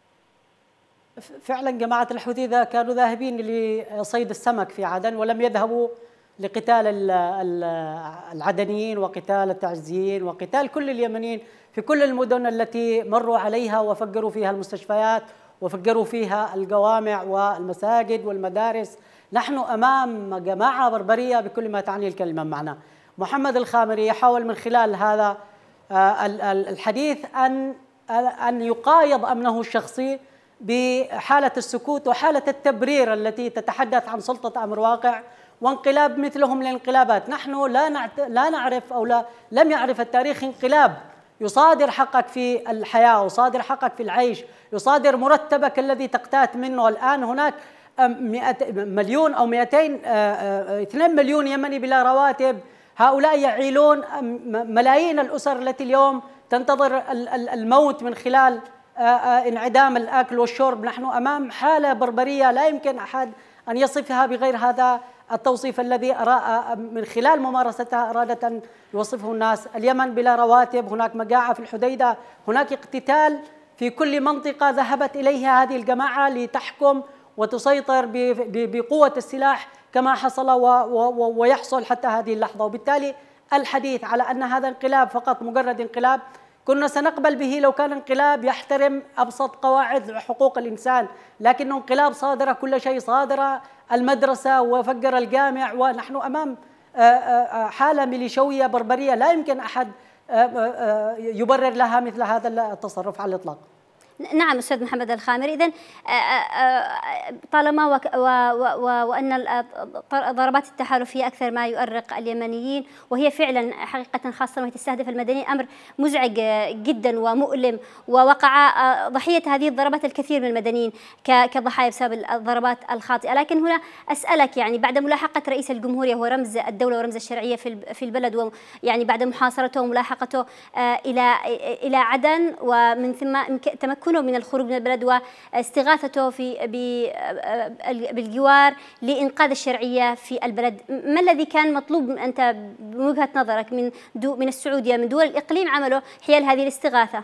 C: فعلا جماعة الحوثي كانوا ذاهبين لصيد السمك في عدن، ولم يذهبوا لقتال العدنيين وقتال التعزيين وقتال كل اليمنيين في كل المدن التي مروا عليها وفجروا فيها المستشفيات وفجروا فيها الجوامع والمساجد والمدارس. نحن أمام جماعة بربرية بكل ما تعني الكلمة معنا. محمد الخامري يحاول من خلال هذا الحديث أن يقايض أمنه الشخصي بحالة السكوت وحالة التبرير التي تتحدث عن سلطة أمر واقع وانقلاب مثلهم الانقلابات. نحن لا نعرف أو لم يعرف التاريخ انقلاب يصادر حقك في الحياة، يصادر حقك في العيش، يصادر مرتبك الذي تقتات منه. الآن هناك 100 مليون أو 2 مليون يمني بلا رواتب. هؤلاء يعيلون ملايين الأسر التي اليوم تنتظر الموت من خلال انعدام الأكل والشرب. نحن أمام حالة بربرية لا يمكن أحد أن يصفها بغير هذا التوصيف الذي من خلال ممارستها أرادت أن يوصفه الناس. اليمن بلا رواتب، هناك مجاعة في الحديدة، هناك اقتتال في كل منطقة ذهبت إليها هذه الجماعة لتحكم وتسيطر بقوة السلاح كما حصل ويحصل حتى هذه اللحظة. وبالتالي الحديث على أن هذا انقلاب فقط مجرد انقلاب كنا سنقبل به لو كان انقلاب يحترم أبسط قواعد حقوق الإنسان، لكنه انقلاب صادر كل شيء، صادر المدرسة وفجر الجامع، ونحن أمام حالة ميليشيوية بربرية لا يمكن أحد يبرر لها مثل هذا التصرف على الإطلاق.
A: نعم أستاذ محمد الخامري، إذن طالما وأن ضربات التحالف هي أكثر ما يؤرق اليمنيين، وهي فعلا حقيقة خاصة وهي تستهدف المدنيين، أمر مزعج جدا ومؤلم، ووقع ضحية هذه الضربات الكثير من المدنيين كضحايا بسبب الضربات الخاطئة. لكن هنا أسألك، يعني بعد ملاحقة رئيس الجمهورية هو رمز الدولة ورمز الشرعية في البلد، ويعني بعد محاصرته وملاحقته إلى عدن، ومن ثم تمكنه من الخروج من البلد واستغاثته بالجوار لإنقاذ الشرعية في البلد، ما الذي كان مطلوب أنت بوجهة نظرك من السعودية، من دول الإقليم عمله حيال هذه الاستغاثة؟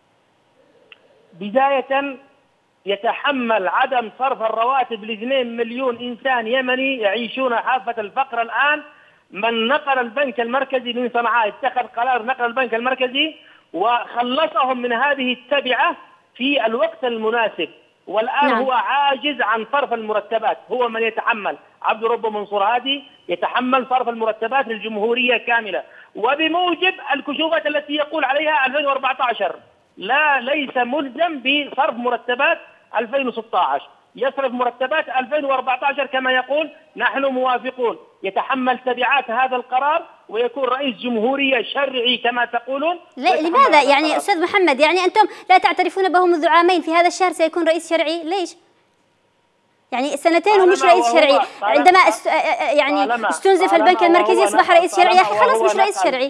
B: بداية يتحمل عدم صرف الرواتب ل2 مليون إنسان يمني يعيشون حافة الفقر الآن من نقل البنك المركزي من صنعاء، اتخذ قرار نقل البنك المركزي وخلصهم من هذه التبعة في الوقت المناسب، والآن هو عاجز عن صرف المرتبات. هو من يتحمل، عبد الرب منصور هادي يتحمل صرف المرتبات للجمهورية كاملة، وبموجب الكشوفات التي يقول عليها 2014 ليس ملزم بصرف مرتبات 2016، يصرف مرتبات 2014 كما يقول. نحن موافقون، يتحمل تبعات هذا القرار ويكون رئيس جمهورية شرعي كما تقولون.
A: لماذا يعني أستاذ محمد، يعني أنتم لا تعترفون به منذ عامين، في هذا الشهر سيكون رئيس شرعي، ليش؟ يعني سنتين ومش رئيس شرعي، عندما يعني استنزف البنك المركزي أصبح رئيس شرعي، يا أخي خلاص مش رئيس شرعي.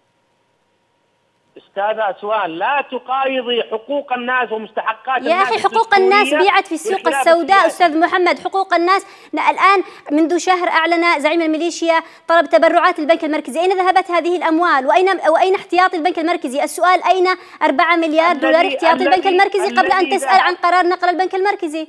B: أستاذة أسوان، لا تقايضي حقوق الناس ومستحقات الناس.
A: يا أخي حقوق الناس بيعت في السوق السوداء أستاذ محمد، حقوق الناس الآن منذ شهر أعلن زعيم الميليشيا طلب تبرعات البنك المركزي، أين ذهبت هذه الأموال؟ وأين احتياطي البنك المركزي؟ السؤال أين 4 مليار دولار احتياطي البنك المركزي قبل أن تسأل عن قرار نقل البنك المركزي؟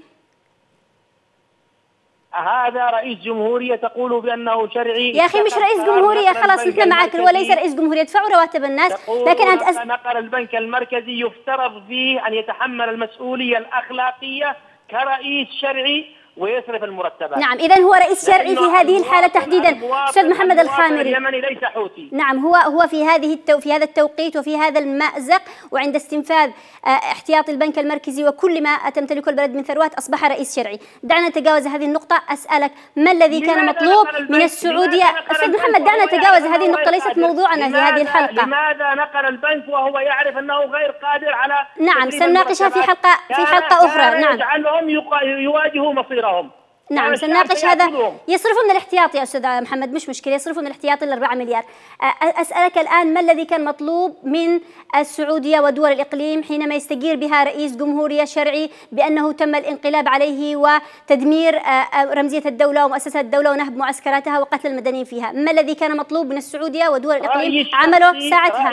B: هذا رئيس جمهورية تقول بأنه شرعي.
A: يا أخي مش رئيس جمهورية، خلاص نحن معك، هو ليس رئيس جمهورية، يدفعوا رواتب الناس، لكن أنت
B: نقل البنك المركزي يفترض فيه أن يتحمل المسؤولية الأخلاقية كرئيس شرعي ويصرف المرتبات.
A: نعم، إذن هو رئيس شرعي في هذه الحالة تحديدا أستاذ محمد الخامري.
B: اليمني ليس حوثي.
A: نعم، هو في هذا التوقيت وفي هذا المأزق، وعند استنفاذ احتياطي البنك المركزي وكل ما تمتلكه البلد من ثروات أصبح رئيس شرعي. دعنا نتجاوز هذه النقطة. أسألك ما الذي كان مطلوب من السعودية؟ أستاذ محمد دعنا نتجاوز هذه النقطة، ليست موضوعنا في هذه الحلقة.
B: لماذا نقل البنك وهو يعرف أنه غير قادر على؟
A: نعم، سنناقشها في حلقة أخرى. نعم،
B: يجعلهم يواجهوا مصيرهم.
A: نعم سنناقش هذا. يصرفوا من الاحتياطي يا أستاذ محمد، مش مشكلة، يصرفوا من الاحتياطي 4 مليار. أسألك الآن ما الذي كان مطلوب من السعودية ودول الإقليم حينما يستجير بها رئيس جمهورية شرعي بأنه تم الانقلاب عليه وتدمير رمزية الدولة ومؤسسات الدولة ونهب معسكراتها وقتل المدنيين فيها؟ ما الذي كان مطلوب من السعودية ودول الإقليم عمله ساعتها؟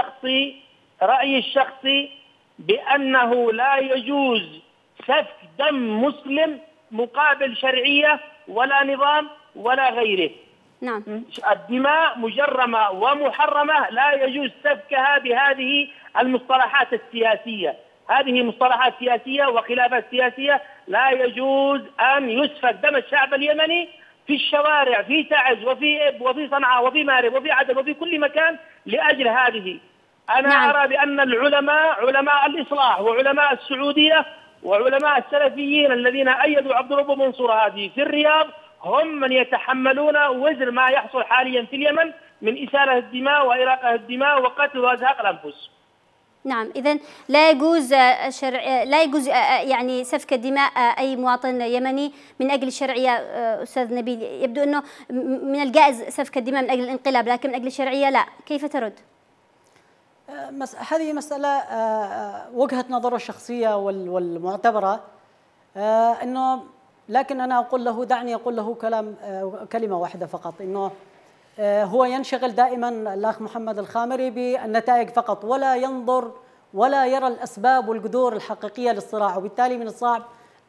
B: رأيي الشخصي بأنه لا يجوز سفك دم مسلم مقابل شرعية ولا نظام ولا غيره.
A: نعم.
B: الدماء مجرمة ومحرمة، لا يجوز سفكها بهذه المصطلحات السياسية. هذه مصطلحات سياسية وخلافات سياسية، لا يجوز أن يسفك دم الشعب اليمني في الشوارع، في تعز وفي إب وفي صنعاء وفي مارب وفي عدن وفي كل مكان لأجل هذه. أنا أرى بأن العلماء، علماء الإصلاح وعلماء السعودية وعلماء السلفيين الذين أيدوا عبد الرب منصور هادي في الرياض هم من يتحملون وزر ما يحصل حاليا في اليمن من إسالة الدماء وإراقة الدماء وقتل وإزهاق الأنفس.
A: نعم، إذن لا يجوز يعني سفك دماء أي مواطن يمني من أجل الشرعية. أستاذ نبيل، يبدو أنه من الجائز سفك الدماء من أجل الانقلاب، لكن من أجل الشرعية لا، كيف ترد؟
C: هذه مسألة وجهة نظره الشخصية والمعتبرة، إنه لكن أنا أقول له، دعني أقول له كلمة واحدة فقط، إنه هو ينشغل دائما الأخ محمد الخامري بالنتائج فقط، ولا ينظر ولا يرى الأسباب والجذور الحقيقية للصراع، وبالتالي من الصعب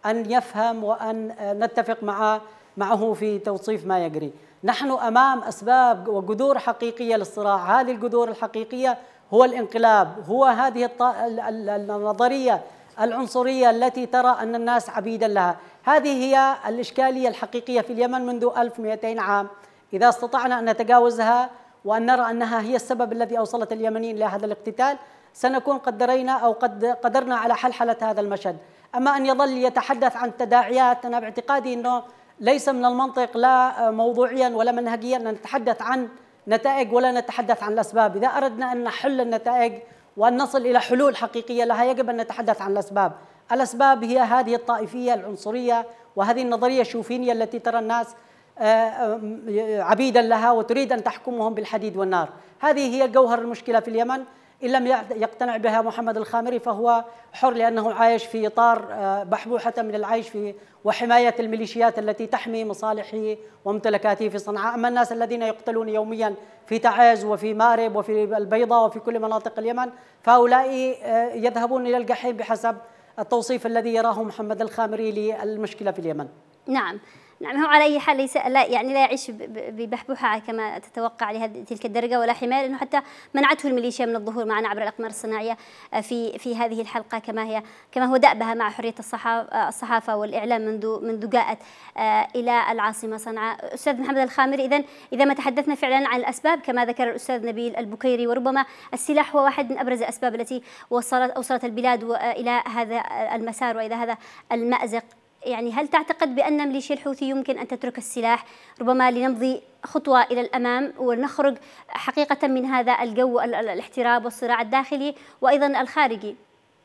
C: أن يفهم وأن نتفق معه في توصيف ما يجري. نحن أمام أسباب وجذور حقيقية للصراع. هذه الجذور الحقيقية هو الانقلاب، هو هذه النظرية العنصرية التي ترى أن الناس عبيدا لها. هذه هي الإشكالية الحقيقية في اليمن منذ 1200 عام. إذا استطعنا أن نتجاوزها وأن نرى أنها هي السبب الذي أوصلت اليمنيين إلى هذا الاقتتال، سنكون قد درينا أو قد قدرنا على حلحلة هذا المشهد. أما أن يظل يتحدث عن تداعيات، أنا باعتقادي أنه ليس من المنطق لا موضوعيا ولا منهجيا أن نتحدث عن نتائج ولا نتحدث عن الأسباب. إذا أردنا أن نحل النتائج وأن نصل إلى حلول حقيقية لها يجب أن نتحدث عن الأسباب. الأسباب هي هذه الطائفية العنصرية وهذه النظرية الشوفينية التي ترى الناس عبيدا لها وتريد أن تحكمهم بالحديد والنار. هذه هي جوهر المشكلة في اليمن. إن لم يقتنع بها محمد الخامري فهو حر، لأنه عايش في إطار بحبوحة من العيش في وحماية الميليشيات التي تحمي مصالحه وممتلكاته في صنعاء. أما الناس الذين يقتلون يوميا في تعز وفي مارب وفي البيضاء وفي كل مناطق اليمن فهؤلاء يذهبون إلى الجحيم بحسب التوصيف الذي يراه محمد الخامري للمشكلة في اليمن.
A: نعم هو على أي حال ليس لا يعيش ببحبوحة كما تتوقع لهذه تلك الدرجة ولا حماية، لأنه حتى منعته الميليشيا من الظهور معنا عبر الأقمار الصناعية في هذه الحلقة كما هو دأبها مع حرية الصحافة والإعلام منذ جاءت إلى العاصمة صنعاء. أستاذ محمد الخامري، إذا ما تحدثنا فعلا عن الأسباب كما ذكر الأستاذ نبيل البكيري، وربما السلاح هو واحد من أبرز الأسباب التي أوصلت البلاد إلى هذا المسار وإلى هذا المأزق، يعني هل تعتقد بأن ميليشيا الحوثي يمكن أن تترك السلاح ربما لنمضي خطوة إلى الأمام ونخرج حقيقة من هذا الجو الاحتراب والصراع الداخلي وأيضا الخارجي؟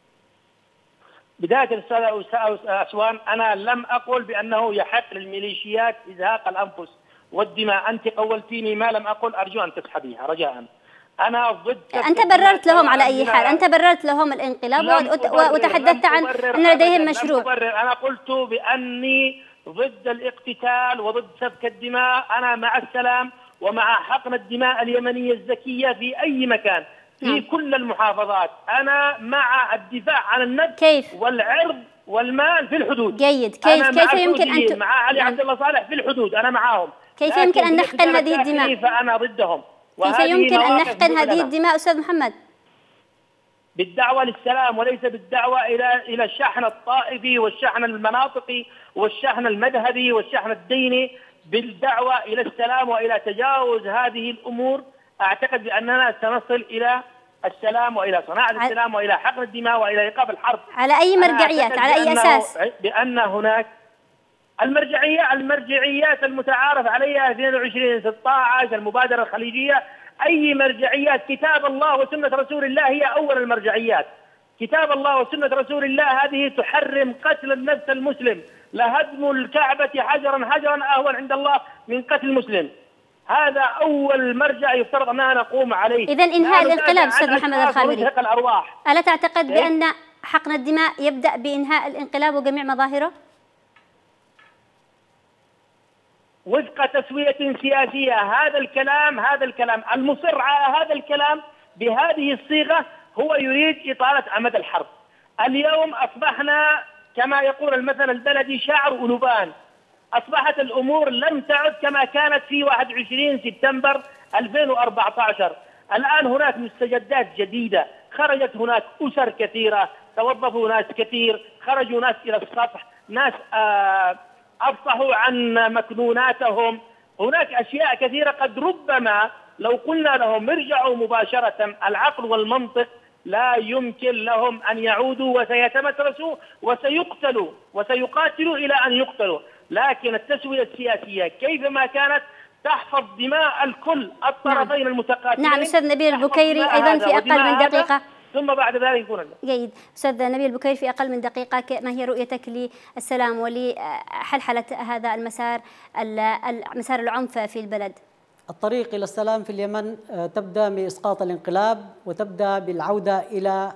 B: بداية أستاذ أسوان، أنا لم أقل بأنه يحق للميليشيات إزهاق الأنفس والدماء. أنت قولتيني ما لم أقل، أرجو أن تسحبيها رجاء. أنا ضد.
A: أنت بررت لهم على أي حال، أنت بررت لهم الانقلاب وتحدثت عن أن لديهم مشروع.
B: أنا قلت بأني ضد الاقتتال وضد سفك الدماء. أنا مع السلام ومع حقن الدماء اليمنية الزكية في أي مكان في كل المحافظات. أنا مع الدفاع عن النفس والعرض والمال في الحدود.
A: جيد. كيف يمكن أن
B: مع علي عبد الله صالح في الحدود، أنا معهم.
A: كيف يمكن أن نحقن هذه الدماء؟
B: فأنا ضدهم.
A: كيف يمكن أن نحقن هذه الدماء أستاذ محمد؟
B: بالدعوة للسلام وليس بالدعوة إلى الشحن الطائفي والشحن المناطقي والشحن المذهبي والشحن الديني، بالدعوة إلى السلام وإلى تجاوز هذه الأمور. أعتقد بأننا سنصل إلى السلام وإلى صناعة السلام وإلى حقن الدماء وإلى إيقاف الحرب.
A: على أي مرجعيات؟ على أي أساس؟
B: بأن هناك المرجعيات المتعارف عليها 22/16 المبادرة الخليجية. أي مرجعيات؟ كتاب الله وسنة رسول الله هي أول المرجعيات. كتاب الله وسنة رسول الله هذه تحرم قتل النفس المسلم. لهدم الكعبة حجرا أهون عند الله من قتل مسلم. هذا أول مرجع يفترض أننا نقوم عليه.
A: إذن إنهاء الانقلاب أستاذ محمد الخامري، ألا تعتقد بأن حقن الدماء يبدأ بإنهاء الانقلاب وجميع مظاهره؟
B: وفق تسوية سياسية. هذا الكلام المصر على هذا الكلام بهذه الصيغة هو يريد إطالة أمد الحرب. اليوم أصبحنا كما يقول المثل البلدي شاعر ألوبان. أصبحت الأمور لم تعد كما كانت في 21 سبتمبر 2014. الآن هناك مستجدات جديدة، خرجت هناك أسر كثيرة، توظفوا ناس كثير، خرجوا ناس إلى السطح، ناس أفصحوا عن مكنوناتهم. هناك أشياء كثيرة قد ربما لو قلنا لهم ارجعوا مباشرة العقل والمنطق لا يمكن لهم أن يعودوا، وسيتمترسوا وسيقاتلوا إلى أن يقتلوا. لكن التسوية السياسية كيفما كانت تحفظ دماء الكل الطرفين المتقاتلين.
A: نعم أستاذ نبيل البكيري أيضا في أقل من دقيقة،
B: ثم بعد ذلك يكون
A: جيد. أستاذ نبيل البكيري في أقل من دقيقة، ما هي رؤيتك للسلام ولحلحلة هذا مسار العنف في البلد؟
C: الطريق إلى السلام في اليمن تبدأ بإسقاط الانقلاب وتبدأ بالعودة إلى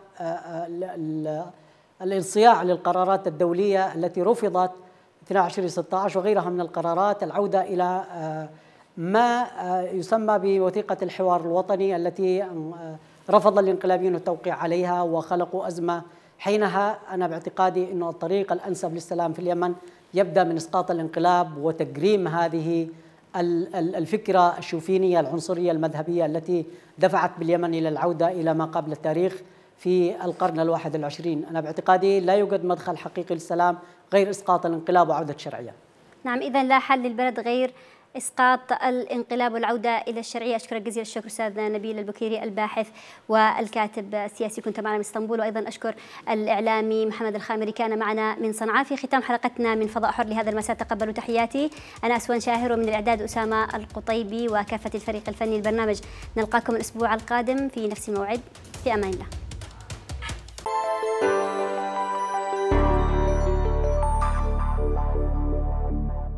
C: الانصياع للقرارات الدولية التي رفضت 22/16 وغيرها من القرارات، العودة إلى ما يسمى بوثيقة الحوار الوطني التي رفض الانقلابيون التوقيع عليها وخلقوا أزمة حينها أنا باعتقادي أنه الطريق الأنسب للسلام في اليمن يبدأ من إسقاط الانقلاب وتجريم هذه الفكرة الشوفينية العنصرية المذهبية التي دفعت باليمن إلى العودة إلى ما قبل التاريخ في القرن ال21. أنا باعتقادي لا يوجد مدخل حقيقي للسلام غير إسقاط الانقلاب وعودة الشرعية.
A: نعم، إذن لا حل للبلد غير إسقاط الانقلاب والعودة إلى الشرعية. أشكرك جزيل الشكر أستاذ نبيل البكيري، الباحث والكاتب السياسي، كنت معنا من اسطنبول. وأيضا أشكر الإعلامي محمد الخامري كان معنا من صنعاء. في ختام حلقتنا من فضاء حر لهذا المساء تقبلوا تحياتي، أنا أسوان شاهر، ومن الإعداد أسامة القطيبي وكافة الفريق الفني البرنامج. نلقاكم الأسبوع القادم في نفس الموعد، في أمان الله.